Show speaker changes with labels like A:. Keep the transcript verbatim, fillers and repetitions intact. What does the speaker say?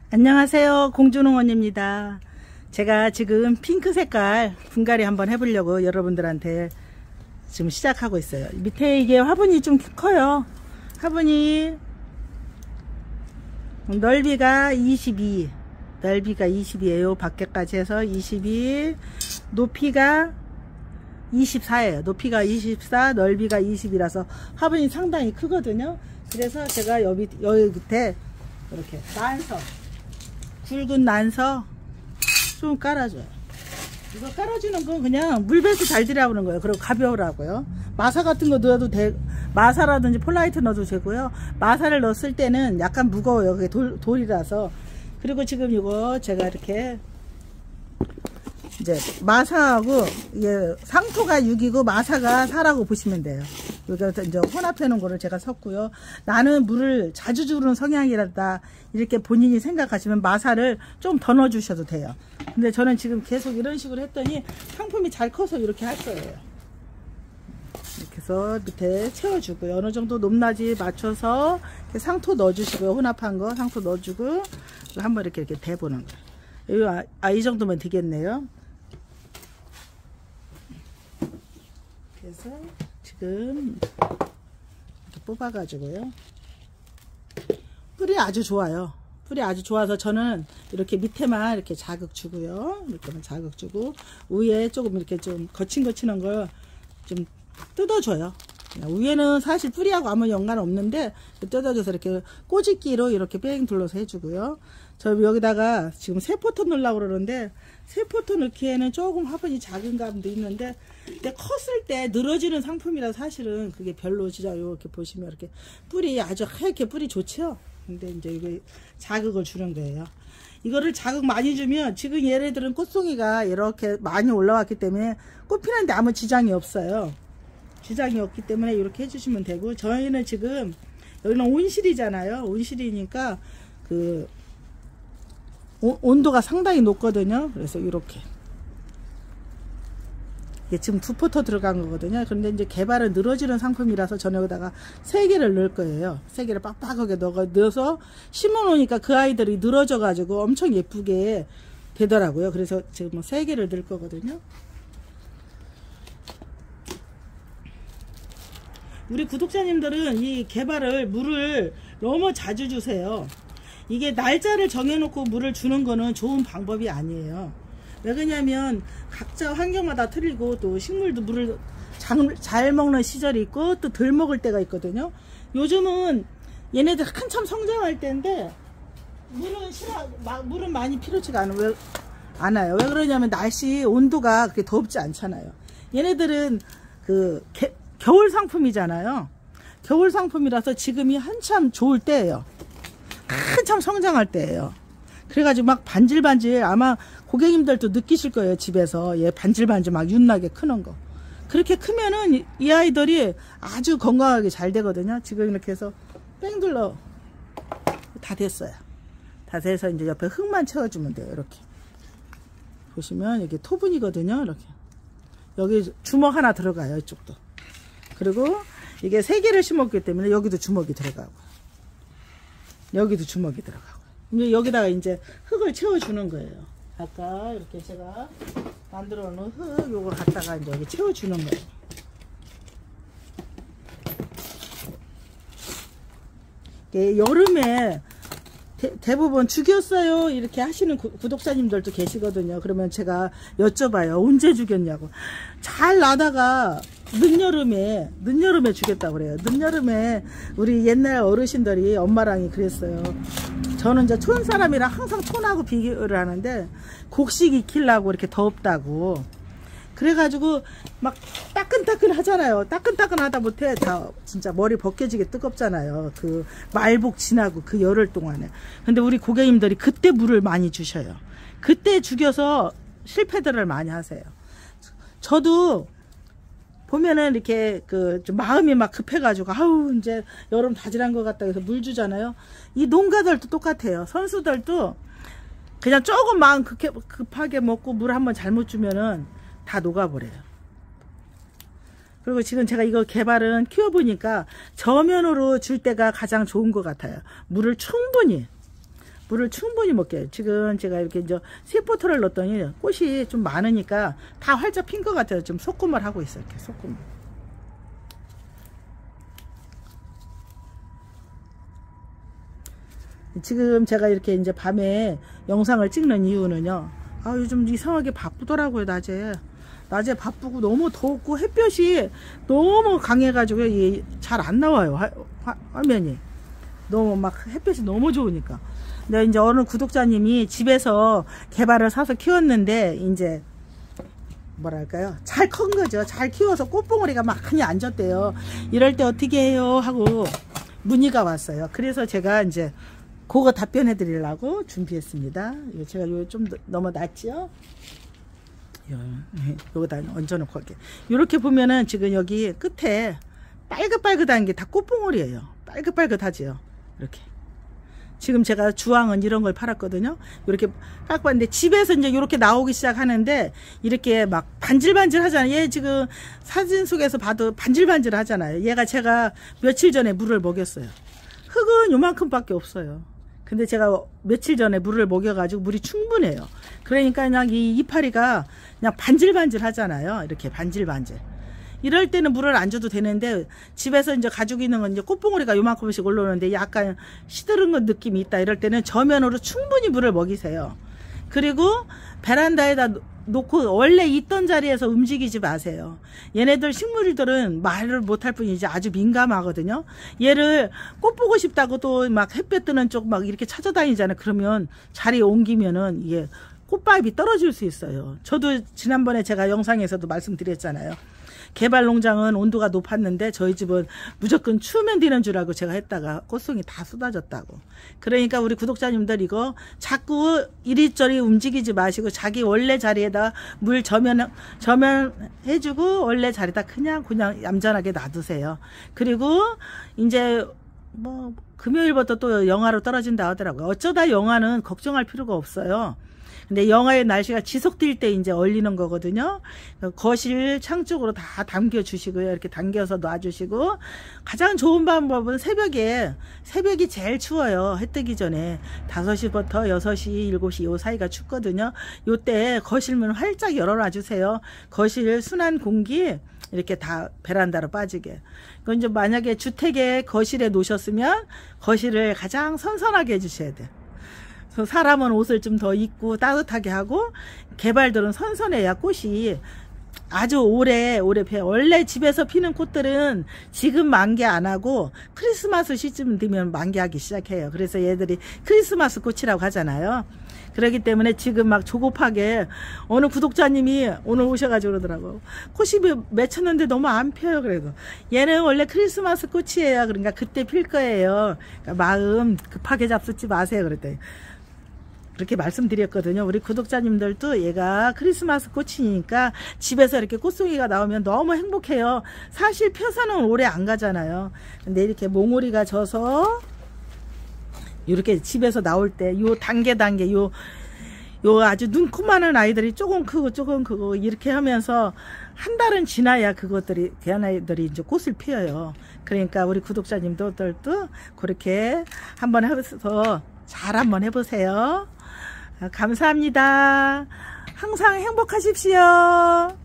A: 안녕하세요, 공주농원입니다. 제가 지금 핑크 색깔 분갈이 한번 해보려고 여러분들한테 지금 시작하고 있어요. 밑에 이게 화분이 좀 커요. 화분이 넓이가 이십이, 넓이가 이십이에요. 밖에까지 해서 이십이, 높이가 이십사예요. 높이가 이십사, 넓이가 이십이라서 화분이 상당히 크거든요. 그래서 제가 여기, 여기 밑에 이렇게 난서, 굵은 난서 좀 깔아줘요. 이거 깔아주는 건 그냥 물배수 잘 들여보는 거예요. 그리고 가벼우라고요. 마사 같은 거 넣어도 돼. 마사라든지 폴라이트 넣어도 되고요. 마사를 넣었을 때는 약간 무거워요. 그게 돌, 돌이라서. 그리고 지금 이거 제가 이렇게 이제 마사하고 이게 상토가 육이고 마사가 사라고 보시면 돼요. 여기서 이제 혼합해 놓은 거를 제가 섞고요. 나는 물을 자주 주는 성향이라다 이렇게 본인이 생각하시면 마사를 좀 더 넣어 주셔도 돼요. 근데 저는 지금 계속 이런 식으로 했더니 상품이 잘 커서 이렇게 할 거예요. 이렇게 해서 밑에 채워주고요. 어느 정도 높낮이 맞춰서 이렇게 상토 넣어주시고요. 혼합한 거 상토 넣어주고 한번 이렇게 이렇게 대보는 거예요. 아, 아, 이 정도면 되겠네요. 그래서 지금 이렇게 뽑아 가지고요. 뿌리 아주 좋아요. 뿌리 아주 좋아서 저는 이렇게 밑에만 이렇게 자극 주고요. 이렇게만 자극 주고 위에 조금 이렇게 좀 거친거친한 걸 좀 뜯어줘요. 위에는 사실 뿌리하고 아무 연관 없는데 뜯어줘서 이렇게 꼬집기로 이렇게 뺑 둘러서 해주고요. 저 여기다가 지금 세포토 넣으려고 그러는데 세포토 넣기에는 조금 화분이 작은 감도 있는데 근데 컸을 때 늘어지는 상품이라 사실은 그게 별로 진짜 이렇게 보시면 이렇게 뿌리 아주 하얗게 뿌리 좋죠. 근데 이제 이게 자극을 주는 거예요. 이거를 자극 많이 주면 지금 얘네들은 꽃송이가 이렇게 많이 올라왔기 때문에 꽃 피는데 아무 지장이 없어요. 지장이 없기 때문에 이렇게 해주시면 되고 저희는 지금 여기는 온실이잖아요. 온실이니까 그 오, 온도가 상당히 높거든요. 그래서 이렇게 이게 지금 두 포터 들어간 거거든요. 그런데 이제 개발은 늘어지는 상품이라서 저는 여기다가 세 개를 넣을 거예요. 세 개를 빡빡하게 넣어, 넣어서 심어 놓으니까 그 아이들이 늘어져 가지고 엄청 예쁘게 되더라고요. 그래서 지금 세 개를 넣을 거거든요. 우리 구독자님들은 이 개발을 물을 너무 자주 주세요. 이게 날짜를 정해놓고 물을 주는 거는 좋은 방법이 아니에요. 왜 그러냐면 각자 환경마다 틀리고 또 식물도 물을 잘, 잘 먹는 시절이 있고 또 덜 먹을 때가 있거든요. 요즘은 얘네들 한참 성장할 때인데 물은 싫어, 마, 물은 많이 필요치가 않아요. 왜, 않아요. 왜 그러냐면 날씨 온도가 그렇게 덥지 않잖아요. 얘네들은 그 개, 겨울 상품이잖아요. 겨울 상품이라서 지금이 한참 좋을 때예요. 한참 성장할 때예요. 그래가지고 막 반질반질 아마 고객님들도 느끼실 거예요. 집에서 얘 반질반질 막 윤나게 크는 거. 그렇게 크면은 이 아이들이 아주 건강하게 잘 되거든요. 지금 이렇게 해서 뺑 둘러 다 됐어요. 다 돼서 이제 옆에 흙만 채워주면 돼요. 이렇게 보시면 이게 토분이거든요. 이렇게 여기 주먹 하나 들어가요. 이쪽도. 그리고 이게 세 개를 심었기 때문에 여기도 주먹이 들어가고 여기도 주먹이 들어가고 이제 여기다가 이제 흙을 채워주는 거예요. 아까 이렇게 제가 만들어 놓은 흙 요걸 갖다가 이제 여기 채워주는 거예요. 이게 여름에 대, 대부분 죽였어요 이렇게 하시는 구, 구독자님들도 계시거든요. 그러면 제가 여쭤봐요. 언제 죽였냐고. 잘 나다가 늦여름에 늦여름에 죽였다고 그래요. 늦여름에 우리 옛날 어르신들이 엄마랑이 그랬어요. 저는 이제 촌 사람이랑 항상 촌하고 비교를 하는데 곡식 익히려고 이렇게 덥다고 그래가지고 막 따끈따끈 하잖아요. 따끈따끈 하다 못해 다 진짜 머리 벗겨지게 뜨겁잖아요. 그 말복 지나고 그 열흘 동안에. 근데 우리 고객님들이 그때 물을 많이 주셔요. 그때 죽여서 실패들을 많이 하세요. 저도 보면은 이렇게 그 좀 마음이 막 급해가지고 아우 이제 여름 다질한 것 같다 해서 물 주잖아요. 이 농가들도 똑같아요. 선수들도 그냥 조금 마음 급해, 급하게 먹고 물 한번 잘못 주면은 다 녹아버려요. 그리고 지금 제가 이거 개발은 키워보니까 저면으로 줄 때가 가장 좋은 것 같아요. 물을 충분히 물을 충분히 먹게 해요. 지금 제가 이렇게 이제 세 포트를 넣었더니 꽃이 좀 많으니까 다 활짝 핀 것 같아요. 좀 소금을 하고 있어요. 이렇게 소금. 지금 제가 이렇게 이제 밤에 영상을 찍는 이유는요. 아, 요즘 이상하게 바쁘더라고요, 낮에. 낮에 바쁘고 너무 덥고 햇볕이 너무 강해가지고 잘 안 나와요, 화, 화, 화면이. 너무 막 햇볕이 너무 좋으니까. 근데 이제 어느 구독자님이 집에서 개발을 사서 키웠는데, 이제, 뭐랄까요. 잘 큰 거죠. 잘 키워서 꽃봉오리가 많이 앉았대요. 이럴 때 어떻게 해요? 하고 문의가 왔어요. 그래서 제가 이제 그거 답변해 드리려고 준비했습니다. 이거 제가 요 좀 너무 낮죠? 요거다 얹어놓고 할게. 이렇게 보면은 지금 여기 끝에 빨긋빨긋한 게 다 꽃봉오리예요. 빨긋빨긋하지요. 이렇게. 지금 제가 주황은 이런 걸 팔았거든요. 이렇게 빨갛는데 집에서 이제 이렇게 나오기 시작하는데 이렇게 막 반질반질 하잖아요. 얘 지금 사진 속에서 봐도 반질반질 하잖아요. 얘가 제가 며칠 전에 물을 먹였어요. 흙은 요만큼 밖에 없어요. 근데 제가 며칠 전에 물을 먹여가지고 물이 충분해요. 그러니까 그냥 이 이파리가 그냥 반질반질 하잖아요. 이렇게 반질반질. 이럴 때는 물을 안 줘도 되는데 집에서 이제 가지고 있는 건 이제 꽃봉오리가 요만큼씩 올라오는데 약간 시드른 것 느낌이 있다. 이럴 때는 저면으로 충분히 물을 먹이세요. 그리고 베란다에다 놓고 원래 있던 자리에서 움직이지 마세요. 얘네들 식물들은 말을 못할 뿐이지 아주 민감하거든요. 얘를 꽃 보고 싶다고 또 막 햇볕 뜨는 쪽 막 이렇게 찾아다니잖아요. 그러면 자리에 옮기면은 이게 꽃밥이 떨어질 수 있어요. 저도 지난번에 제가 영상에서도 말씀드렸잖아요. 개발 농장은 온도가 높았는데 저희 집은 무조건 추우면 되는 줄 알고 제가 했다가 꽃송이 다 쏟아졌다고. 그러니까 우리 구독자님들 이거 자꾸 이리저리 움직이지 마시고 자기 원래 자리에다 물 저면 저면 해주고 원래 자리에다 그냥 그냥 얌전하게 놔두세요. 그리고 이제 뭐 금요일부터 또 영하로 떨어진다 하더라고요. 어쩌다 영하는 걱정할 필요가 없어요. 근데 영하의 날씨가 지속될 때 이제 얼리는 거거든요. 거실 창 쪽으로 다 담겨 주시고요. 이렇게 당겨서 놔주시고, 가장 좋은 방법은 새벽에, 새벽이 제일 추워요. 해 뜨기 전에. 다섯 시부터 여섯 시, 일곱 시 요 사이가 춥거든요. 요때 거실문 활짝 열어놔 주세요. 거실 순한 공기 이렇게 다 베란다로 빠지게. 그건 이제 만약에 주택에 거실에 놓으셨으면 거실을 가장 선선하게 해주셔야 돼요. 사람은 옷을 좀 더 입고 따뜻하게 하고, 개발들은 선선해야 꽃이 아주 오래 오래 펴요. 원래 집에서 피는 꽃들은 지금 만개 안 하고 크리스마스 시즌 되면 만개하기 시작해요. 그래서 얘들이 크리스마스 꽃이라고 하잖아요. 그렇기 때문에 지금 막 조급하게 어느 구독자님이 오늘 오셔가지고 그러더라고. 꽃이 맺혔는데 너무 안 펴요. 그래도 얘는 원래 크리스마스 꽃이에요. 그러니까 그때 필 거예요. 그러니까 마음 급하게 잡수지 마세요. 그랬더니 그렇게 말씀드렸거든요. 우리 구독자님들도 얘가 크리스마스 꽃이니까 집에서 이렇게 꽃송이가 나오면 너무 행복해요. 사실 펴서는 오래 안 가잖아요. 근데 이렇게 몽오리가 져서 이렇게 집에서 나올 때 요 단계 단계 요 요 아주 눈코만한 아이들이 조금 크고 조금 크고 이렇게 하면서 한 달은 지나야 그것들이 걔네들이 이제 꽃을 피워요. 그러니까 우리 구독자님들도 그렇게 한번 해서 잘 한번 해보세요. 감사합니다. 항상 행복하십시오.